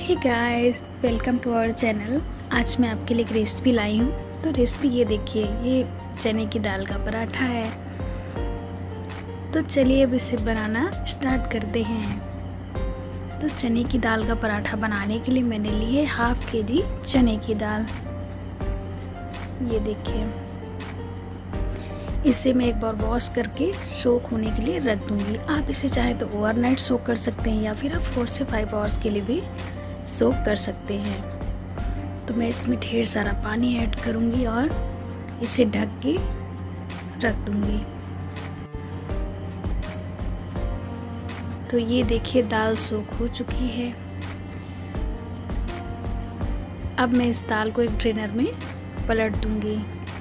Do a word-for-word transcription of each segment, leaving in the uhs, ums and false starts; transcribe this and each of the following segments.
Hey guys, welcome to our channel. आज मैं आपके लिए एक रेसिपी लाई हूँ। तो रेसिपी ये देखिए, ये चने की दाल का पराठा है। तो चलिए अब इसे बनाना स्टार्ट करते हैं। तो चने की दाल का पराठा बनाने के लिए मैंने लिए हाफ के जी चने की दाल। ये देखिए, इसे मैं एक बार वॉश करके सोक होने के लिए रख दूँगी। आप इसे चाहें तो ओवरनाइट सोक कर सकते हैं या फिर आप फोर से फाइव आवर्स के लिए भी सोक कर सकते हैं। तो मैं इसमें ढेर सारा पानी ऐड करूँगी और इसे ढक के रख दूँगी। तो ये देखिए, दाल सोक हो चुकी है। अब मैं इस दाल को एक ड्रेनर में पलट दूँगी।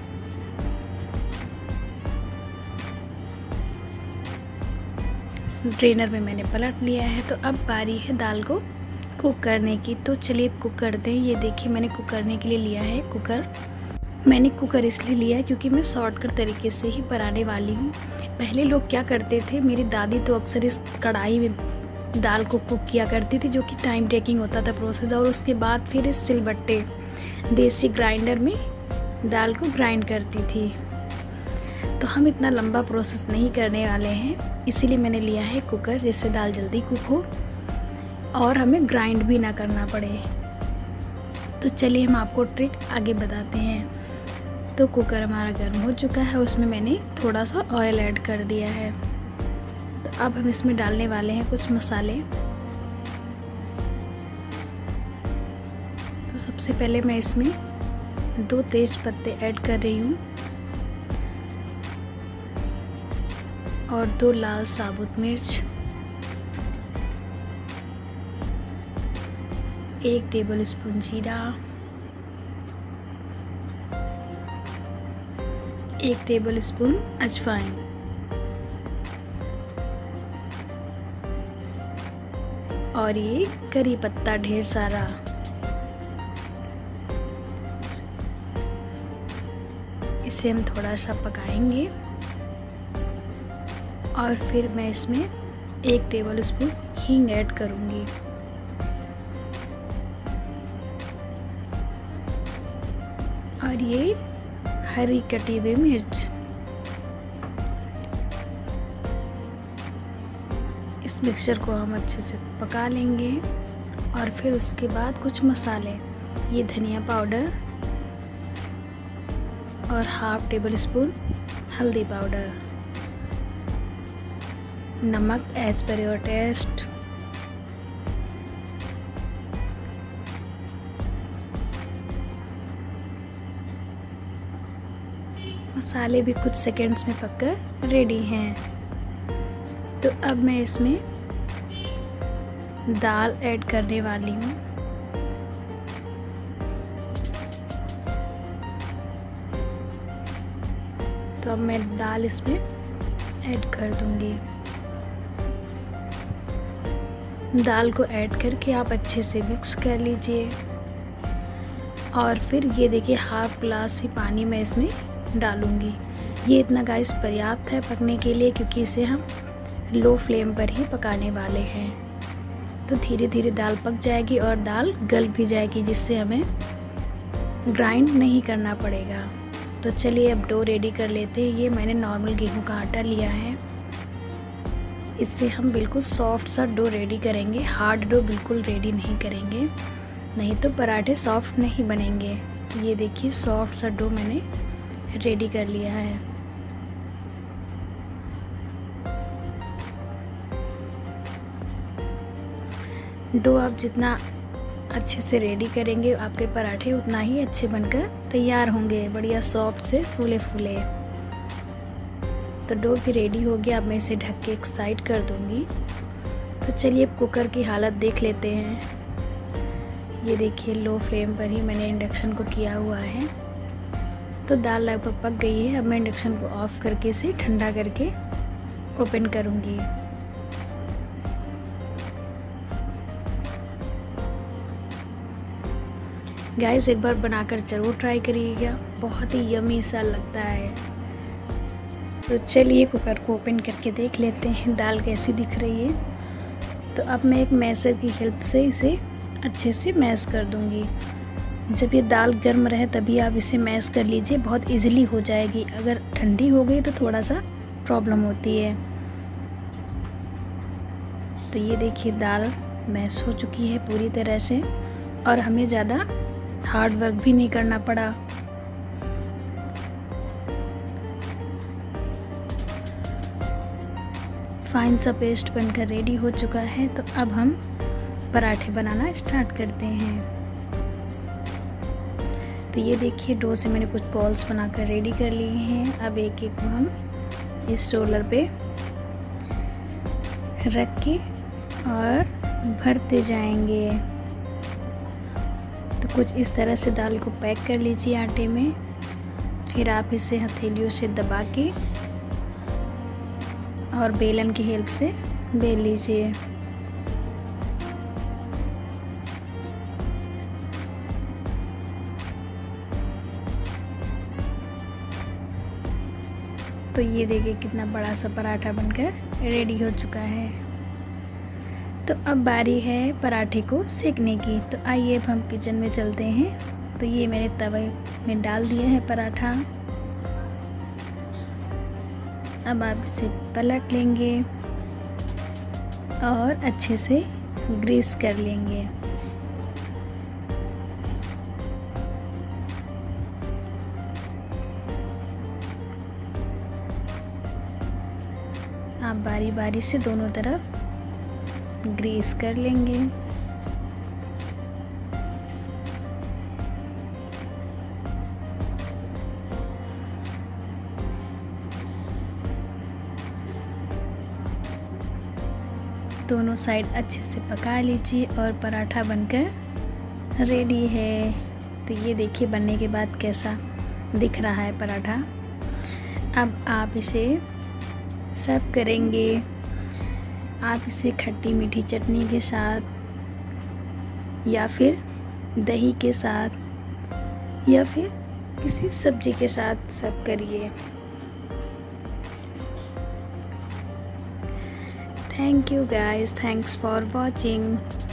ड्रेनर में मैंने पलट लिया है। तो अब बारी है दाल को कुक करने की। तो चलिए कुक करते हैं। ये देखिए, मैंने कुक करने के लिए लिया है कुकर। मैंने कुकर इसलिए लिया है क्योंकि मैं शॉर्टकट तरीके से ही बनाने वाली हूँ। पहले लोग क्या करते थे, मेरी दादी तो अक्सर इस कढ़ाई में दाल को कुक किया करती थी, जो कि टाइम टेकिंग होता था प्रोसेस। और उसके बाद फिर इस सिलबट्टे देसी ग्राइंडर में दाल को ग्राइंड करती थी। तो हम इतना लंबा प्रोसेस नहीं करने वाले हैं, इसीलिए मैंने लिया है कुकर, जिससे दाल जल्दी कुक हो और हमें ग्राइंड भी ना करना पड़े। तो चलिए हम आपको ट्रिक आगे बताते हैं। तो कुकर हमारा गर्म हो चुका है, उसमें मैंने थोड़ा सा ऑयल ऐड कर दिया है। तो अब हम इसमें डालने वाले हैं कुछ मसाले। तो सबसे पहले मैं इसमें दो तेज पत्ते ऐड कर रही हूँ और दो लाल साबुत मिर्च, एक टेबल स्पून जीरा, एक टेबल स्पून अजवाइन और ये करी पत्ता ढेर सारा। इसे हम थोड़ा सा पकाएंगे और फिर मैं इसमें एक टेबल स्पून हींग ऐड करूँगी। और ये हरी कटी हुई मिर्च। इस मिक्सचर को हम अच्छे से पका लेंगे। और फिर उसके बाद कुछ मसाले, ये धनिया पाउडर और हाफ टेबल स्पून हल्दी पाउडर, नमक एज पर योर टेस्ट, मसाले भी कुछ सेकंड्स में पककर रेडी हैं। तो अब मैं इसमें दाल ऐड करने वाली हूँ। तो अब मैं दाल इसमें ऐड कर दूँगी। दाल को ऐड करके आप अच्छे से मिक्स कर लीजिए। और फिर ये देखिए, हाफ ग्लास ही पानी मैं इसमें डालूंगी। ये इतना गाइस पर्याप्त है पकने के लिए, क्योंकि इसे हम लो फ्लेम पर ही पकाने वाले हैं। तो धीरे धीरे दाल पक जाएगी और दाल गल भी जाएगी, जिससे हमें ग्राइंड नहीं करना पड़ेगा। तो चलिए अब डो रेडी कर लेते हैं। ये मैंने नॉर्मल गेहूं का आटा लिया है। इससे हम बिल्कुल सॉफ्ट सा डो रेडी करेंगे। हार्ड डो बिल्कुल रेडी नहीं करेंगे, नहीं तो पराठे सॉफ्ट नहीं बनेंगे। ये देखिए, सॉफ्ट सा डो मैंने रेडी कर लिया है। डो आप जितना अच्छे से रेडी करेंगे, आपके पराठे उतना ही अच्छे बनकर तैयार होंगे, बढ़िया सॉफ्ट से फूले फूले। तो डो भी रेडी हो गया। अब मैं इसे ढक के एक साइड कर दूंगी। तो चलिए अब कुकर की हालत देख लेते हैं। ये देखिए, लो फ्लेम पर ही मैंने इंडक्शन को किया हुआ है। तो दाल लगभग पक गई है। अब मैं इंडक्शन को ऑफ करके इसे ठंडा करके ओपन करूंगी। गाइस, एक बार बनाकर ज़रूर ट्राई करिएगा, बहुत ही यमी सा लगता है। तो चलिए कुकर को ओपन करके देख लेते हैं दाल कैसी दिख रही है। तो अब मैं एक मैसर की हेल्प से इसे अच्छे से मैश कर दूंगी। जब ये दाल गर्म रहे तभी आप इसे मैश कर लीजिए, बहुत इजीली हो जाएगी। अगर ठंडी हो गई तो थोड़ा सा प्रॉब्लम होती है। तो ये देखिए दाल मैश हो चुकी है पूरी तरह से और हमें ज़्यादा हार्ड वर्क भी नहीं करना पड़ा। फाइन सा पेस्ट बनकर रेडी हो चुका है। तो अब हम पराठे बनाना स्टार्ट करते हैं। तो ये देखिए डो से मैंने कुछ बॉल्स बनाकर रेडी कर लिए हैं। अब एक एक को हम इस रोलर पे रख के और भरते जाएंगे। तो कुछ इस तरह से दाल को पैक कर लीजिए आटे में, फिर आप इसे हथेलियों से दबा के और बेलन की हेल्प से बेल लीजिए। तो ये देखिए कितना बड़ा सा पराठा बनकर रेडी हो चुका है। तो अब बारी है पराठे को सेकने की। तो आइए अब हम किचन में चलते हैं। तो ये मैंने तवे में डाल दिया है पराठा। अब आप इसे पलट लेंगे और अच्छे से ग्रीस कर लेंगे। आप बारी बारी से दोनों तरफ ग्रीस कर लेंगे। दोनों साइड अच्छे से पका लीजिए और पराठा बनकर रेडी है। तो ये देखिए बनने के बाद कैसा दिख रहा है पराठा। अब आप इसे सर्व करेंगे। आप इसे खट्टी मीठी चटनी के साथ या फिर दही के साथ या फिर किसी सब्जी के साथ सर्व करिए। Thank you guys, thanks for watching.